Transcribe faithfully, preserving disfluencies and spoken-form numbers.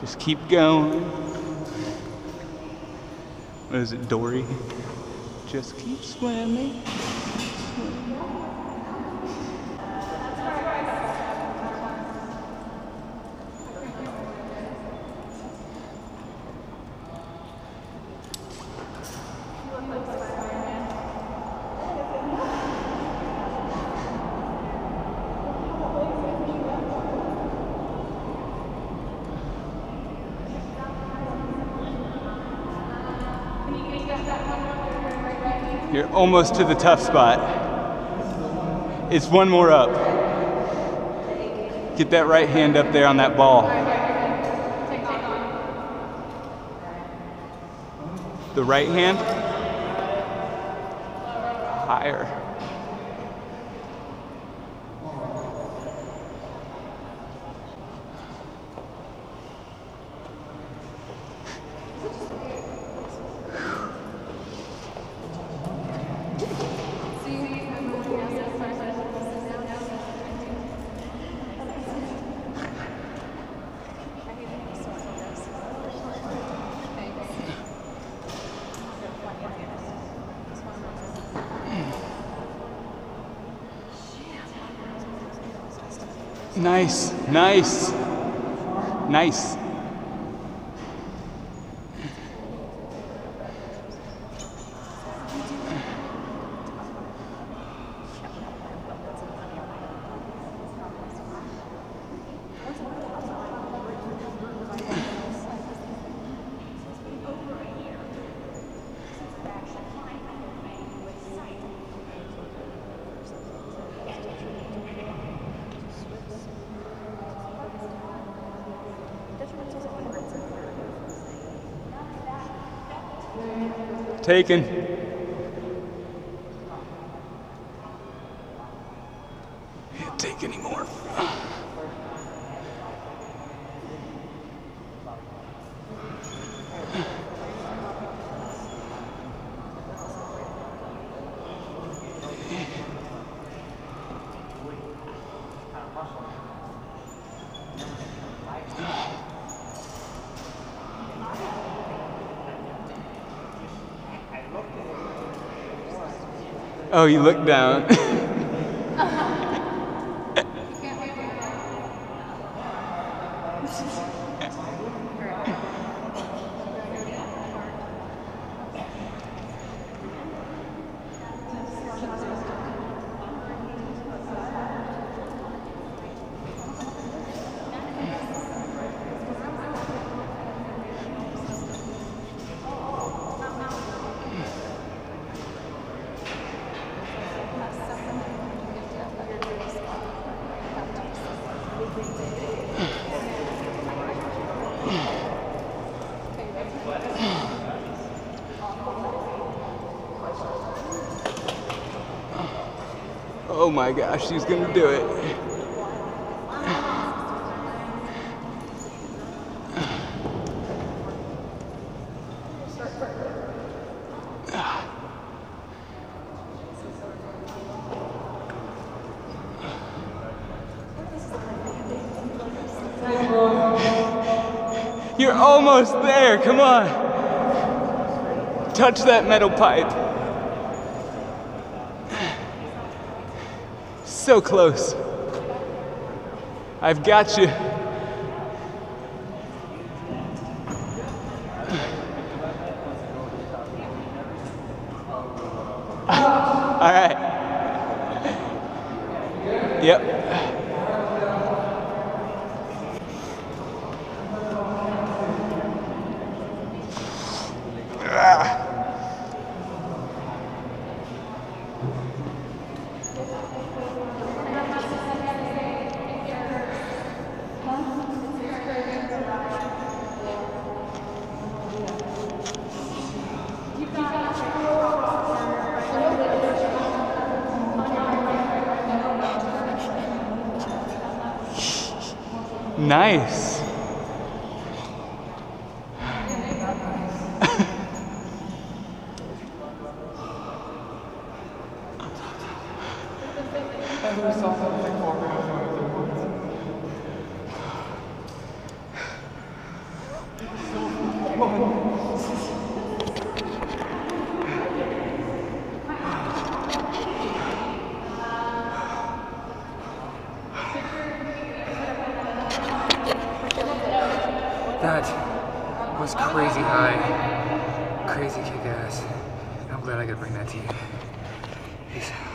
Just keep going. What is it, Dory? Just keep swimming. You're almost to the tough spot. It's one more up. Get that right hand up there on that ball. The right hand. Higher. Nice, nice, nice. Taken. Can't take anymore. Oh, you look down. Oh my gosh, she's gonna do it. You're almost there, come on. Touch that metal pipe. So close. I've got you. All right. Yep. Nice. That was crazy high, crazy kick ass. I'm glad I could bring that to you. Peace.